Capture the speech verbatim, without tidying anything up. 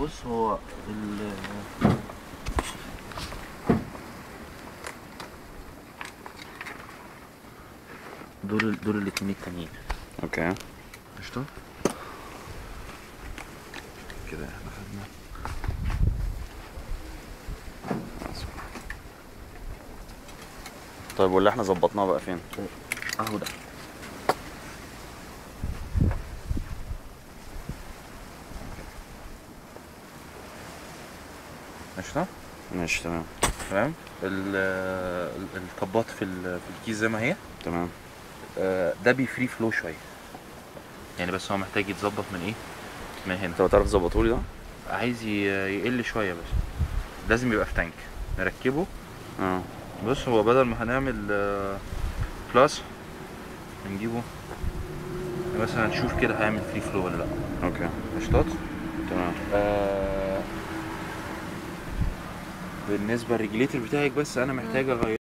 بص هو ال دول دول الاتنين التانيين. اوكي قشطة كده احنا خدنا. طيب واللي احنا ظبطناه بقى فين؟ اهو ده. قشطة ماشي تمام تمام. الطبات في في الكيس زي ما هي تمام. ده بيفري فلو شويه يعني، بس هو محتاج يتظبط من ايه، من هنا. انت تعرف تظبطه لي ده؟ عايز يقل شويه، بس لازم يبقى في تانك نركبه. اه بص هو بدل ما هنعمل بلاس هنجيبه مثلا نشوف كده هيعمل فري فلو ولا لا. اوكي قشطات تمام. آه بالنسبه للريجليتر بتاعك بس انا محتاج اغير